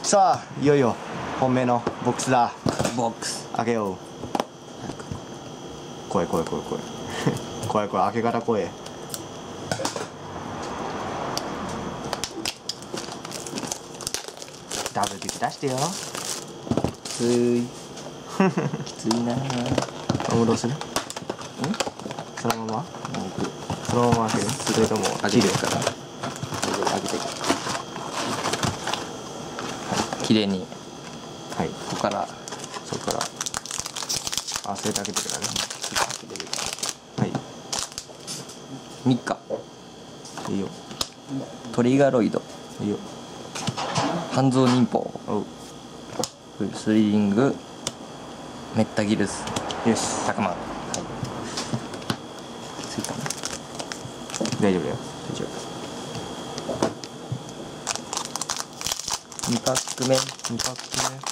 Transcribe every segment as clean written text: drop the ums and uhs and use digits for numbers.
さあいよいよ本命のボックスだ。 ボックス開けよう。怖い怖い怖い怖い怖い怖い、開け方怖い。ダブルで出してよ。 きついきついなもうどうする？そのままそのまま開ける？それとも開けるから開けてきれいに。 はい、 ここからそこからあ、それで開けてくだね。はい、 3日いいよトリガロイドいいよ。 半蔵忍法おう、 フルスリリングメッタギルスよし、 100万。はいついたな。 大丈夫だよ。 大丈夫。2パック目 2パック目。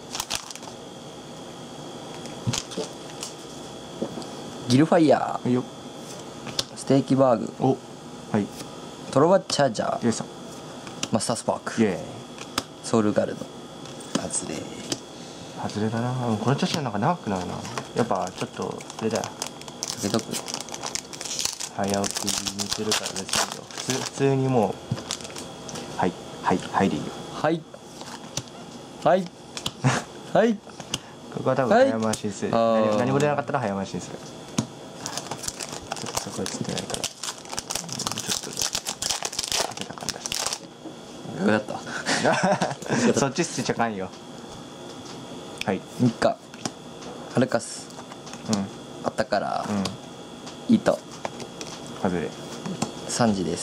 ギルファイヤーいいよ。 ステーキバーグお、はい、 トロワチャージャーよいしょ。 マスタースパーイクエーイ。 ソウルガルド外れ。 外れだな。この調子はなんか長くなるな。やっぱちょっとあれだよ、 開けとく。 早送りにするから別にいいよ。普通にもうはいはいはいでいいよ。 はいはいはいここは多分はい早回しにする、何も出なかったら早回しにする。ちょっとそこでつってないから、ちょっと開けた感出よかったしてそっち捨てちゃかんよ。はい、 3日ハルカスあったからうん、 糸外れ。 3時です。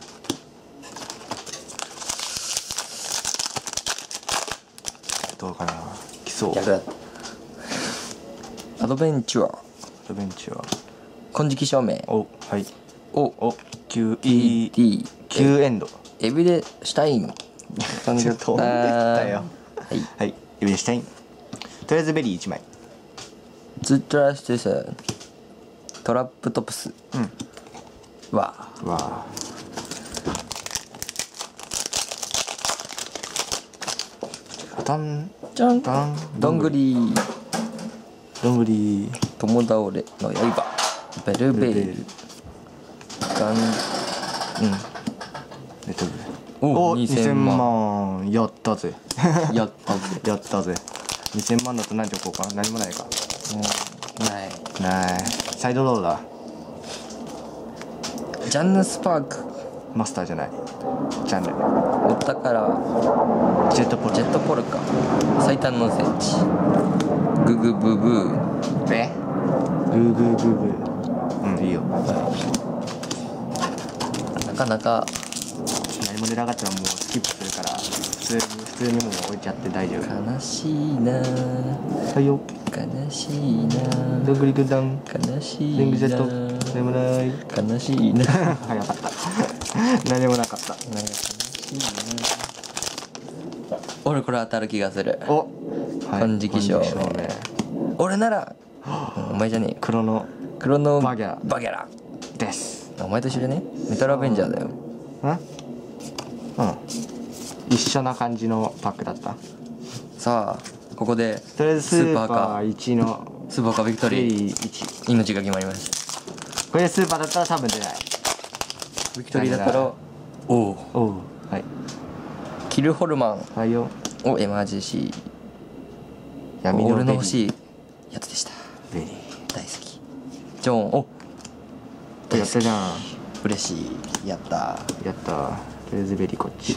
どうかな、来そう。 逆だった。アドベンチュアアドベンチュア。 金色証明お、はい、 おお、9 TD 9エンド。 エビレシュタイン飛んでった飛んでったよ。 はいはい、エビレシュタイン。とりあえずベリー1枚。 ツトラステストラップトプスわわあ、タンじゃんタンどんぐりどんぐり友倒れの刃ベルベールガンレッドブル。 お2000万万。やったぜやったぜやったぜ。2000万だと何て置こうか。何もないか。 ないない。サイドローダジャンヌスパークーマスターじゃない。ジャンルお宝ジェットポルジェットポルカ最短の聖地ググブブーえグーグーグーグー。うん、いいよ。 なかなか何も出なかったらもうスキップするから、普通にもう置いちゃって大丈夫。 悲しいなはいよ。 悲しいなどんぐり軍団悲しいリングジェットな眠ない悲しいな早かった何もなかった。 なんか悲しいな俺これ当たる気がする。 お、 金色証明金色明。 俺ならお前じゃねえよ黒の黒のバギャラバギャラです。 お前と一緒でねメタルアベンジャーだよ。 うん一緒な感じのパックだった。 さあここでとりあえずスーパー1のスーパーカービクトベリーリー1。 命が決まりました。 これでスーパーだったら多分出ない。 ビクトリーだったらおおおう、はいキルホルマンはいよ。 をエマージェンシー闇のベリー俺の欲しいやつでした。 ベリー大好きジョーンおやったじゃん。 嬉しいやったやった。とりあえずベリーこっち。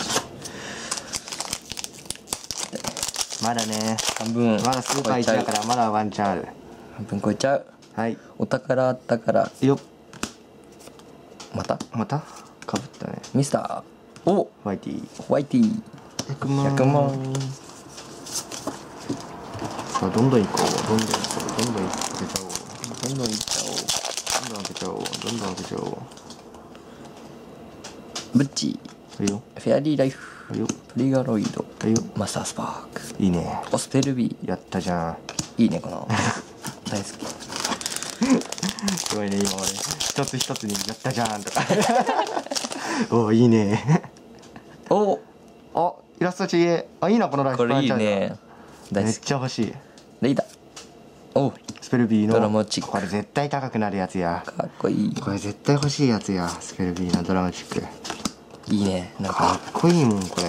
まだね、 半分まだスーパー1だからまだワンチャンある。 半分超えちゃう。 はいお宝あったからよっ。 またまたかぶったね。 ミスターおホワイティホワイティ 100万。 100万さあどんどん行こう。どんどん行こう。どんどん開けちゃおう。 どんどんいっちゃどんどん開けちゃおう。どんどん開けちゃおう。 おう。ブッチはいよ。 フェアリーライフはいよ。 トリガロイドはいよ。 マスタースパークいいね。 オスペルビやったじゃん。 ーいいねこの大好きすごいね、今俺一つ一つにやったじゃんとかおお、いいね。 おお、 イラストちげえ。あ、いいなこのライフこれいいプランチャージャーね。大めっ好き。 ちゃ欲しい。 レイダー。おう、 スペルビードラのマチックこれ絶対高くなるやつや。 かっこいい。 これ絶対欲しいやつや。スペルビーのドラマチック。 いいね。なんかかっこいいもんこれ。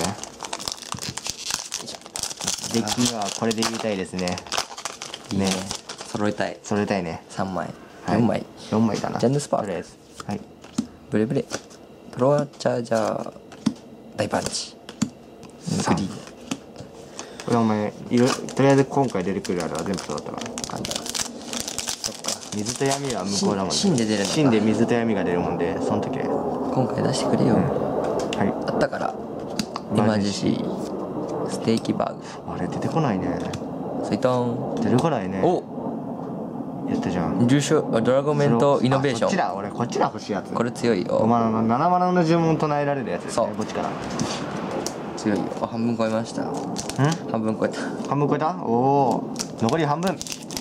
デッキにはこれで入れたいですね。 いいねね。 揃えたい。 揃えたいね。 3枚。 はい 4枚。 4枚かな。 ジャンヌスパークとりあえずはい。 ブレブレ。プロチャージャー。大パンチ。グリーン。 これお前とりあえず今回出てくるあれは全部そうだったから。 あんだ。そっか。 水と闇は向こうだもんね。 芯で出るのか芯で水と闇が出るもんで、その時で。 今回出してくれよ。 はあったから。イマジシー。ステーキバーグ。 い。あれ出てこないね。 スイト出てこないね。 ン。お、 やったじゃん。 重賞ドラゴメントイノベーシあこっちョン。 だ俺こっちだ欲しいやつ。 これ強い 5 よ。 マナの7マナの呪文唱えられるやつですね。 そうこっちから。 強いよ。あ、半分超えました。半分超えた。 半分超えた。おお残り半分。なん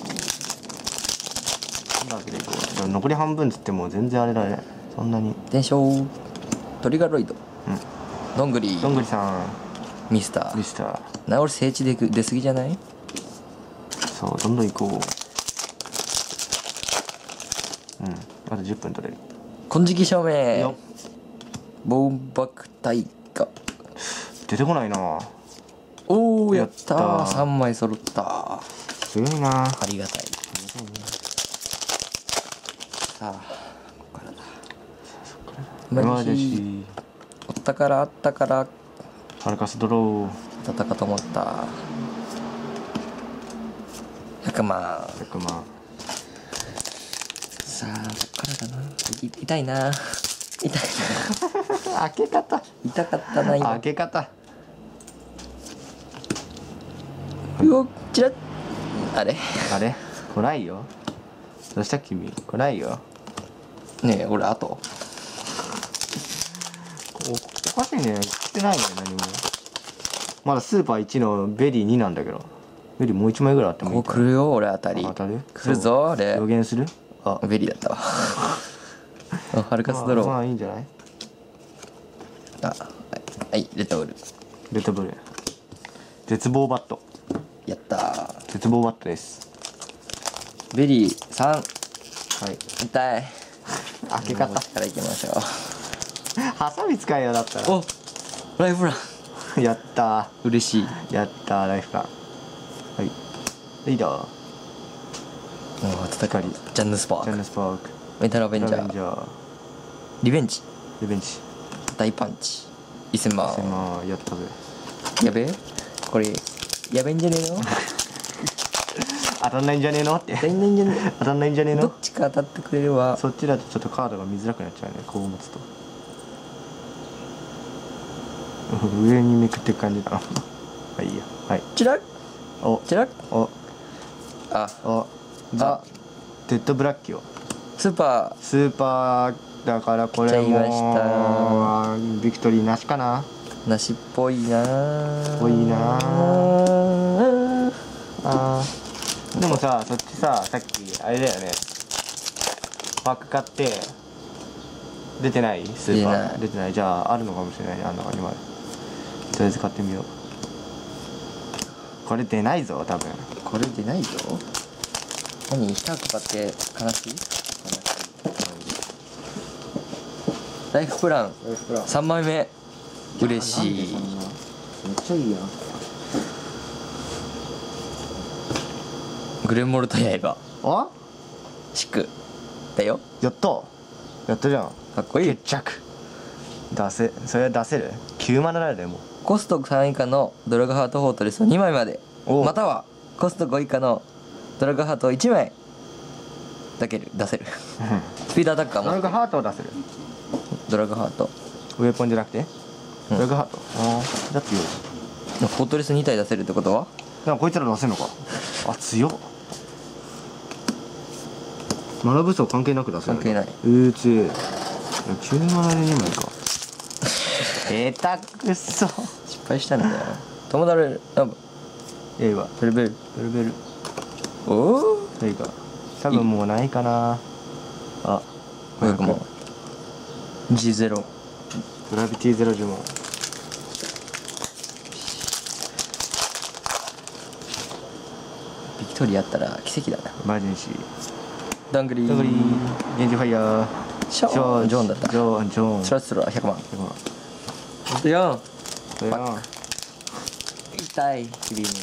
だけでいこう。でも残り半分っつっても全然あれだね。そんなに。 伝承。トリガロイド。 うん。 どんぐりどんぐりさミスタんミスター。 ー。な、俺聖地出過ぎじゃない？ そうどんどん行こう。うん。あと10分取れる。 金色証明よ。 ボーバク大河。 出てこないな。 おお、やったやー。 ったー 3枚揃った。 強いな。 ありがたい。さあ、ここからだ。 ママジジしおったからあったからハルカスドロー当たったかと思った。100万。 100万。 さあ、こっからだな。痛いな。痛いな。 開け方痛かったな、今開。け方。 うお、ちらっ。あれあれ来ないよ。どうした君来ないよ。 ねえ、俺あと。 おかしいね。来てないね何も。まだスーパー1のベリー2なんだけど。ベリーもう1枚ぐらいあってもいこいかこ来るよ、俺あたり。 当たる来るぞ、あれ予。言する。あベリーだったわ。あ、ハルカスドロー。 まあいいんじゃない。 あ、はい、レッドブル。 レッドブル絶望バット。 やったー。 絶望バットです。 ベリー3。 はい痛い。 開け方こっちから行きましょハサミ使えよだったら。 う。お、ライフラン。 やった嬉しい。 ーやったーライフラン。はいリーダーもう戦い。ジャンヌスパジャンーク。 ヌスパークメタルアベンジャー。 ャーリベンジ。 リベンジ大パンチ。1000万。 まあやったぜ。 やべえこれ、やべえんじゃねえの？ 当たんないんじゃねえのって当たんないんじゃね当たんないんじゃねええどっの。 ちか当たってくれるわ。 そっちだとちょっとカードが見づらくなっちゃうねこう持つと。上にめくっていく感じだな。はいいいやはい。 チラッおチラッ。 おあ、 おザ・デッドブラッキオスーパスーパーだからこれちゃいまもビクトリーなしかな。 ーなしっぽいなー。 ぽいなあーでもさそっちささっきあれだよねパック買って出てないスーパー出てないじゃああるのかもしれないねあん中にまでとりあえず買ってみよう。これ出ないぞ多分。 これ出ないぞ。何1箱買って悲しい？ライフプラン3枚目。嬉しい。 めっちゃいいやん。 グレンモルト刃あ祝だよ。 やったやったじゃん。 かっこいい。 決着それは出せる。9マナだよねもう。 コスト3以下のドラグハートフォートレスを2枚まで、 おうまたはコスト5以下のドラグハートを1枚だけ出せる。スピードアタッカーもドラグハートを出せる。 ドラグハート。 ウェポンじゃなくてドラグハート。ああだってよ。 フォートレス2体出せるってことは？ なんかこいつら出せるのか。あ強っ。マナ武装関係なく出せるの。 関係ない。 強い。9マナで2枚か。下手くそ。 失敗したんだよ。友達ええわ。 ベルベル。 ベルベル。 おお。 いいか。多分もうないかな。あ。 500万。G0。 グラビティゼロ呪文。 一人やったら奇跡だな。 マジにしどんぐりどんぐりゲンジファイヤーショーンジョーンだったジョーンそろそろ100万でも 4 それな痛いスリーね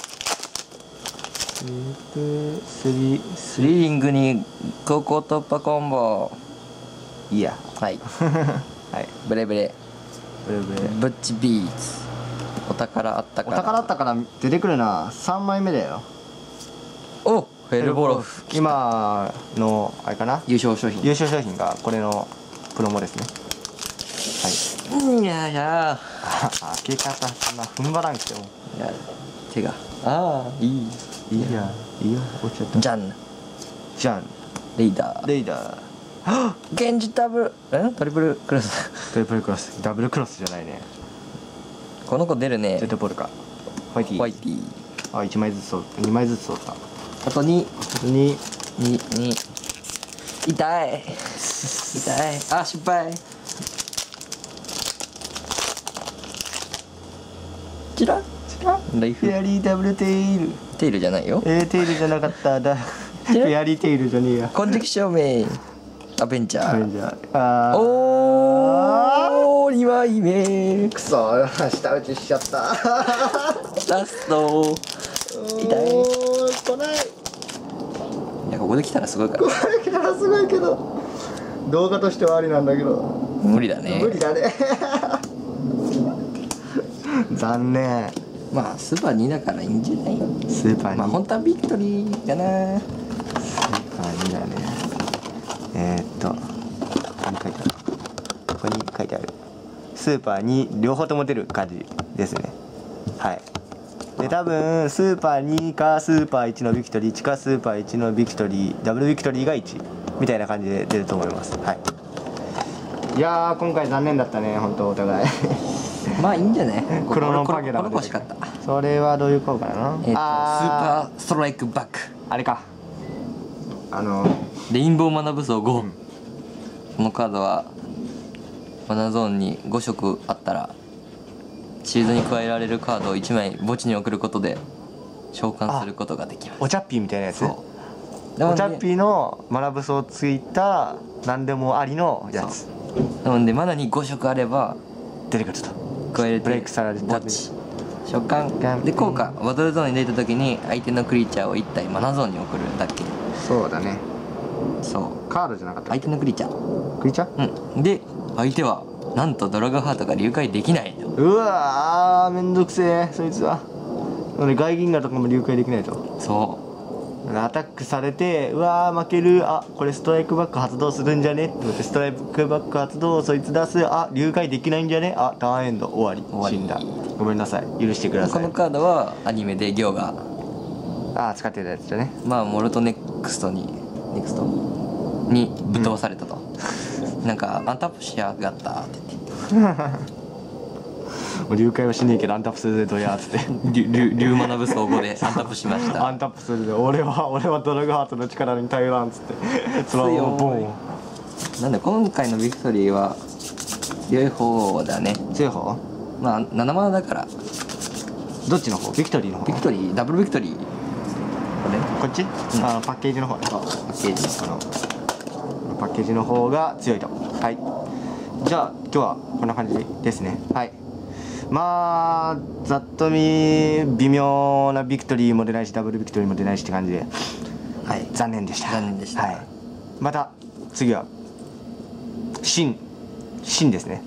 スリースリリングに高校突破コンボ。 いいやはいはいブレブレブレブレブッチビーツお宝あったからお宝あったから出てくるな3枚目だよおフェルボロフ今のあれかな優勝商品優勝商品がこれのプロモですねいやいや開け方そんな踏ん張らんくてもいや手がああいいいいやいいよ落ちちゃったじゃんじゃんレイダーレイダーゲンジダブルトリプルクロストリプルクロスダブルクロスじゃないねこの子出るねジェットボールかホワイティホワイティあ1枚ずつ取2枚ずつ取ったあと2 に痛い痛いあ失敗チラライフフェアリーダブルテイルテイルじゃないよテイルじゃなかったフェアリーテイルじゃねえや金色証明アベンジャーじゃあおー2枚目くそ下打ちしちゃったラスト痛い来ないいやここで来たらすごいからこれ来たらすごいけど動画としてはありなんだけど無理だね無理だね残念まあスーパー2だからいいんじゃないスーパーにまあ本当はビクトリーかなスーパーにだねここに書いてあるここに書いてあるスーパーに両方とも出る感じですねはいで多分スーパー2かスーパー1のビクトリー1かスーパー1のビクトリーダブルビクトリーが1みたいな感じで出ると思いますはいいやー今回残念だったね本当お互いまあいいんじゃないクロノパゲラこの子欲しかったそれはどういう効果かなスーパーストライクバックあれかレインボーマナ武装5、このカードはマナゾーンに5色あったらシールドに加えられるカードを1枚墓地に送ることで召喚することができますお茶っぴーみたいなやつそうでもお茶っぴーのマナブソをついた何でもありのやつなのでマナに5色あれば出てくると加えれてブレイクされる墓地召喚で効果バトルゾーンに出た時に相手のクリーチャーを1体マナゾーンに送るだけそうだねそうカードじゃなかった相手のクリーチャークリちゃんで相手はなんとドラゴンハートが流解できないとうわーめんどくせえそいつは俺外銀河とかも流解できないとそうアタックされてうわー負けるあこれストライクバック発動するんじゃねって思ってストライクバック発動そいつ出すあ流解できないんじゃねあターンエンド終わり死んだごめんなさい許してくださいこのカードはアニメでギョウがあ使ってたやつだねまあモルトネクストにぶっ飛ばされたと、なんかアンタップしやがったって言ってもう流解はしねえけどアンタップするでどやっつって竜マナ武装5でアンタップしましたアンタップするで俺はドラグハートの力に頼らんっつってそのままボンなんで今回のビクトリーは良い方だね強い方まあ7マナだからどっちの方ビクトリーの方ビクトリーダブルビクトリーこれこっち、パッケージの方ねパッケージのパッケージの方が強いとはいじゃあ今日はこんな感じですねはいまあざっと見微妙なビクトリーも出ないしダブルビクトリーも出ないしって感じではい残念でしたはい、 また次は新ですね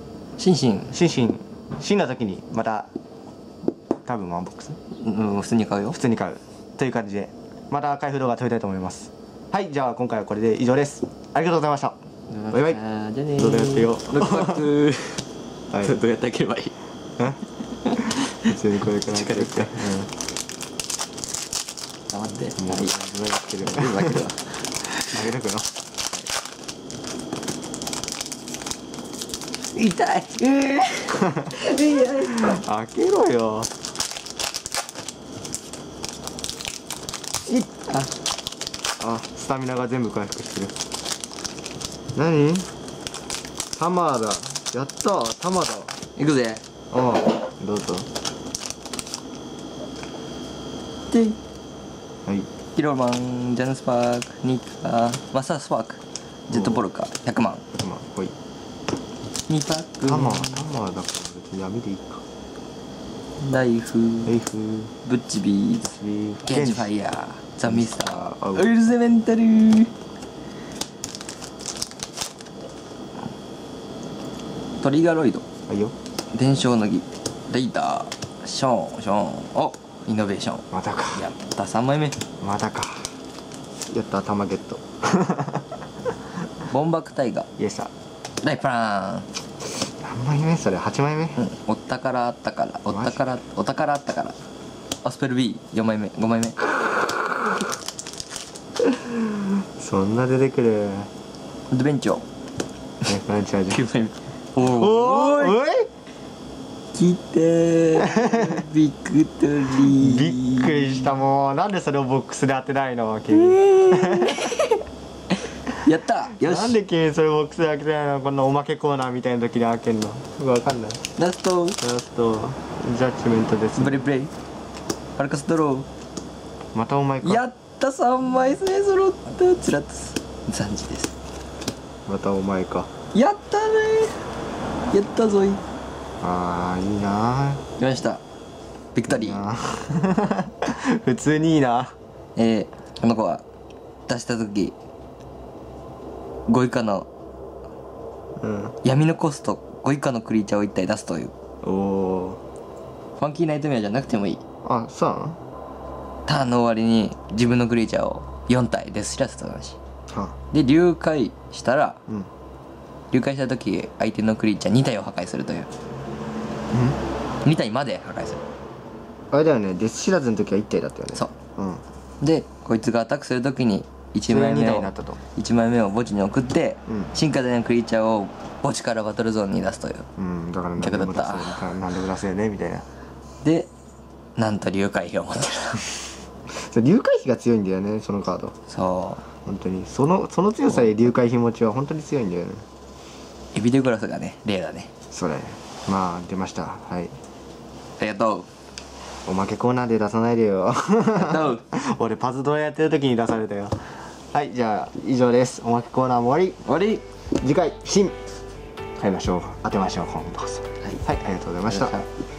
新な時にまた多分ワンボックス普通に買うよ普通に買うという感じでまた開封動画撮りたいと思いますはいじゃあ今回はこれで以上ですありがとうございましたバイバイじゃあねどうやってよロックバックはいどうやって開ければいい普通にこれから力入れてうん待ってもうはい自分で開ける開けるわ開けとくの痛い開けろよあスタミナが全部回復してる何タマーだやったータマだいくぜああどうぞでヒロマン、ジャンスパーク、ニカ、マスタースパーク、ジェットポルカ100万、 100万ほい。 2パック、 タマだから別に闇でいいか。 ライフ、 レイフブッチビーズ、ケンジファイヤー、ザ・ミスター、オイルゼメンタル、トリガロイド、 はいよ。 伝承の儀、レイダー、ショーン、おイノベーション、 またか。 やった3枚目、 またか。やった玉ゲット。 ボンバクタイガー、 イエスさ。 ライプラン、 何枚目それ8枚目。 お宝あったからお宝あったからアスペル B4 枚目5枚目、 そんな出てくる。 アドベンチョーフランチャージ。 9枚目、 おおーいおい来てービクトリー、 びっくりした。もうなんでそれをボックスで当てないの君。 やったよし、 なんで君それボックスで開けてないの。こんなおまけコーナーみたいな時に開けんの。よくわかんない。 ラストラストジャッジメントです。 ブレイプレイ、パルカスドロまたお前か。 ー、やった3枚目揃ったツラッツ残時です、 またお前か。 やったねー、やったぞい、 あーいいな来ましたビクトリー。 あ普通にいいな。 この子は出した時5以下のうん闇のコスト5以下のクリーチャーを1体出すというおおファンキーナイトメアじゃなくてもいい、 あそうなの。 ターンの終わりに自分のクリーチャーを4体デス知らせと同じはで流解したらうん流解した時相手のクリーチャー2体を破壊するという2体まで破壊する、 あれだよね。デス知らずの時は1体だったよね。 そううんでこいつがアタックする時に1枚 2 目を体になったと。 1枚目を墓地に送って、 うん進化でのクリーチャーを墓地からバトルゾーンに出すといううんだから何でも出せよ何でも出せよねみたいな。 でなんと流解費を持ってるそれ流解費が強いんだよねそのカード。 そ本当にその強さで流解費持ちは本当に強いんだよね。 うエビデグラスがね例だね、 それまあ出ました。はい。 ありがとうおまけコーナーで出さないでよ。 ありがとう俺パズドラやってる時に出されたよ。はいじゃあ以上です。おまけコーナーも終わ終わりり。次回新買いましょう当てましょう今度こそ。はい、ありがとうございました。